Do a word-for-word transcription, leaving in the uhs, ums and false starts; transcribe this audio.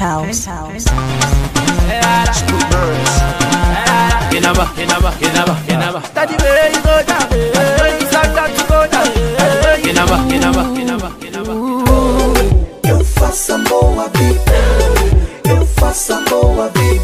Penthouse. Kenaba, Kenaba, Kenaba, Kenaba. Daddy, where you go down? You start to go down. Kenaba, Kenaba, Kenaba, Kenaba. Eu faço a boa vida. Eu faço a boa vida.